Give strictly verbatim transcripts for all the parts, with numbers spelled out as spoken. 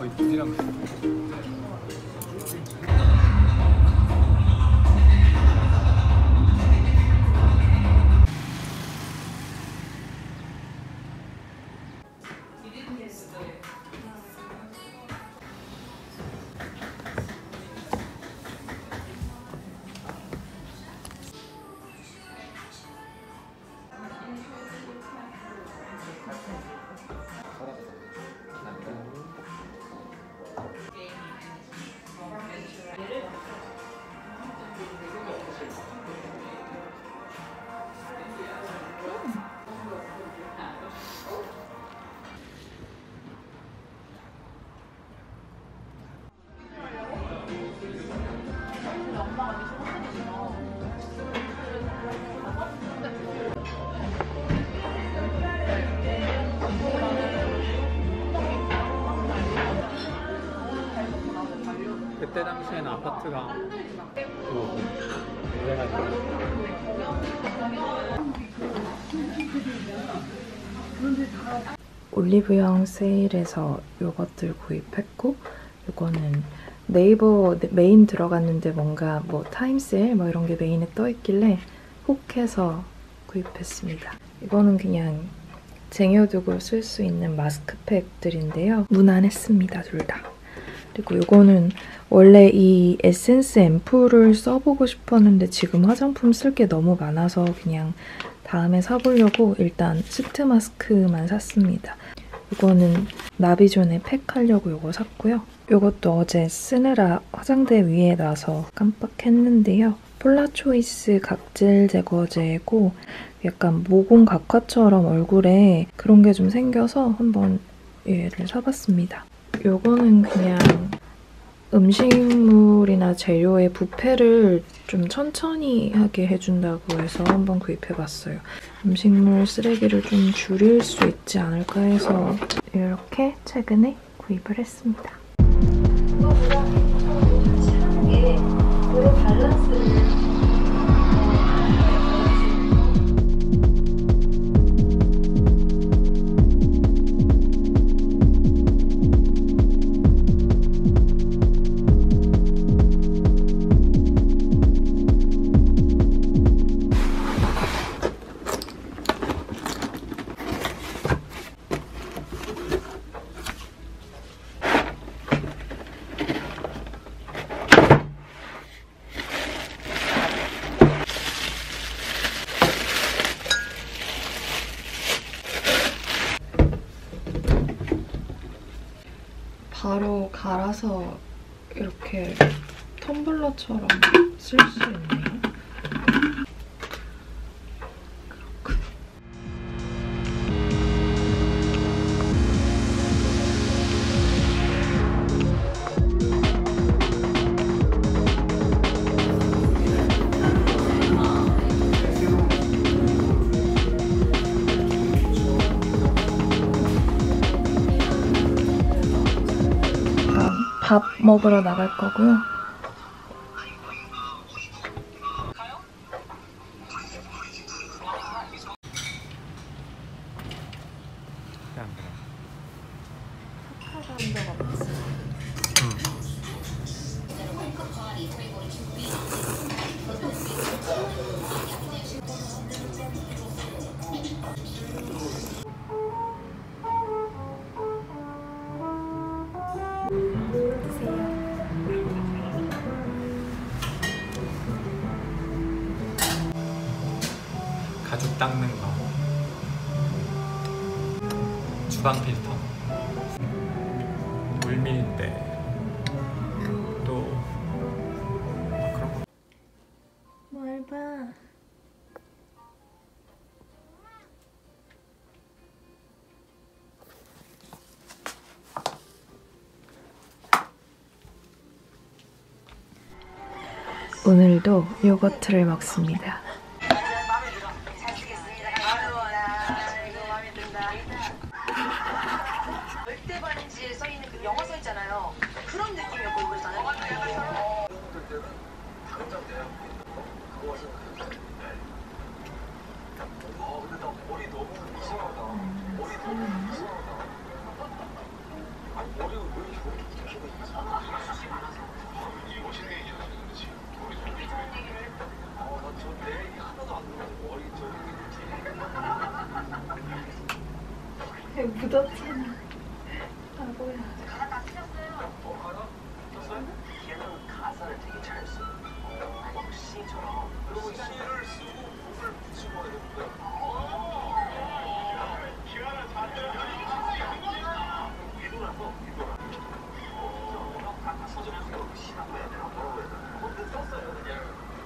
거의 물이랑 그때 당시에는 아파트가 올리브영 세일에서 요것들 구입했고, 요거는 네이버 메인 들어갔는데 뭔가 뭐 타임세일 뭐 이런 게 메인에 떠있길래 혹해서 구입했습니다. 이거는 그냥 쟁여두고 쓸 수 있는 마스크팩들인데요. 무난했습니다, 둘 다. 그리고 이거는 원래 이 에센스 앰플을 써보고 싶었는데 지금 화장품 쓸 게 너무 많아서 그냥 다음에 사보려고 일단 시트 마스크만 샀습니다. 이거는 나비존에 팩하려고 이거 샀고요. 이것도 어제 쓰느라 화장대 위에 놔서 깜빡했는데요. 폴라초이스 각질 제거제고 약간 모공 각화처럼 얼굴에 그런 게 좀 생겨서 한번 얘를 사봤습니다. 요거는 그냥 음식물이나 재료의 부패를 좀 천천히 하게 해준다고 해서 한번 구입해봤어요. 음식물 쓰레기를 좀 줄일 수 있지 않을까 해서 이렇게 최근에 구입을 했습니다. 그거보다 같이 하는 게 오히려 밸런스를 바로 갈아서 이렇게 텀블러처럼 쓸 수 있네요. 그렇군. 밥 먹으러 나갈 거고요. 가죽 닦는 거, 주방 필터, 물밀대, 또 아, 그런 거. 뭘 봐? 오늘도 요거트를 먹습니다. 절대 반지에 써있는 그 영어 써있잖아요. 그런 느낌이었고 이거 저는. 아 근데 나 머리 너무 이상하다. 머리 너무 이상하다. 아니 머리가 왜 이렇게 묻었잖아. 바보야. 가사 다 쓰셨어요. 어, 알아? 썼어요? 걔는 가사를 되게 잘 써. 어, 막 시처럼. 그리고 시를 쓰고 곡을 붙이고 해야 되는데. 기아를 잘 위도라서 위도라. 어, 가사 써주면서 시라고 해야 되나? 뭐라고 해야 되나? 그것도 썼어요, 그냥.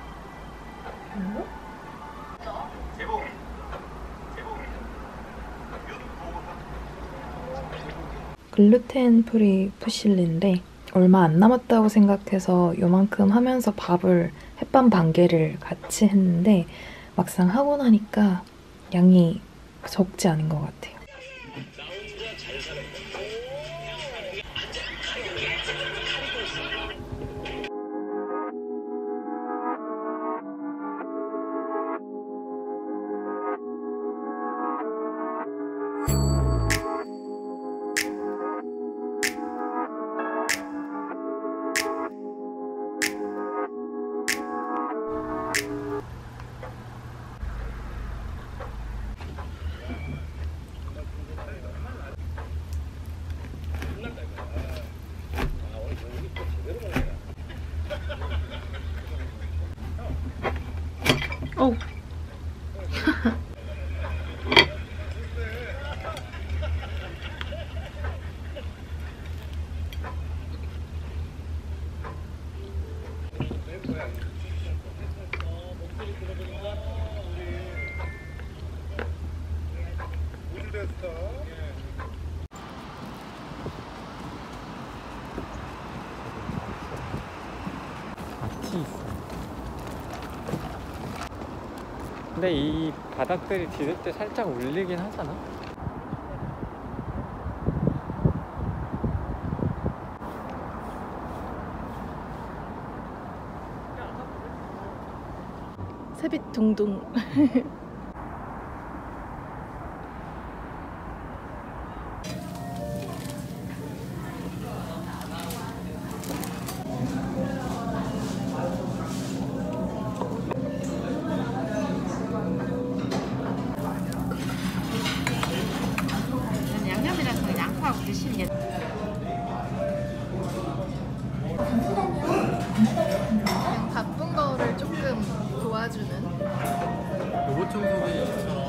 뭐? 제목. 제목. 윤보고서. 글루텐 프리 푸실리인데 얼마 안 남았다고 생각해서 요만큼 하면서 밥을 햇반 반 개를 같이 했는데 막상 하고 나니까 양이 적지 않은 것 같아요. 오. 티 있어. 근데 이 바닥들이 디딜 때 살짝 울리긴 하잖아. 새빛 둥둥. 양념이랑 양파하고 드시는 게. 그냥 바쁜 거를 조금 도와주는. 로봇 청소기.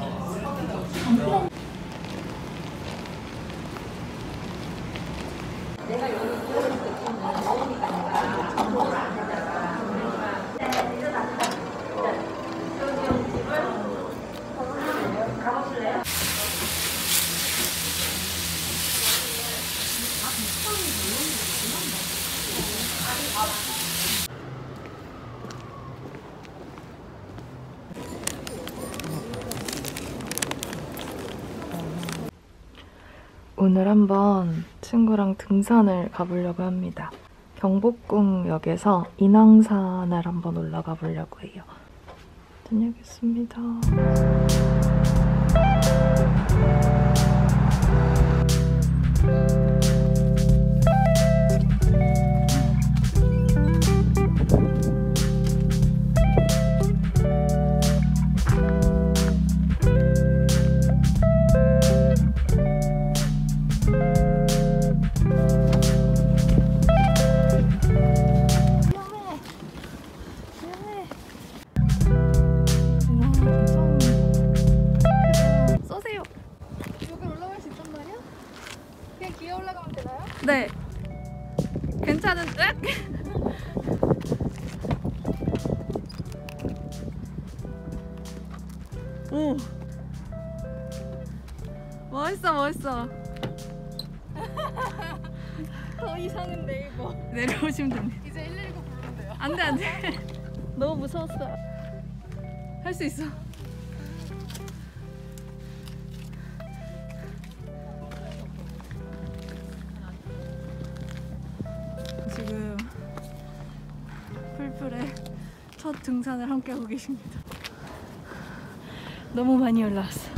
오늘 한번 친구랑 등산을 가보려고 합니다. 경복궁역에서 인왕산을 한번 올라가 보려고 해요. 다녀오겠습니다. 네. 괜찮은데? 오. 멋있어, 멋있어. 더 이상은 네이버. 내려오시면 됩니다. 이제 일일구 부르면 돼요. 안 돼, 안 돼. 너무 무서웠어. 할 수 있어. 지금 풀풀의 첫 등산을 함께하고 계십니다. 너무 많이 올라왔어.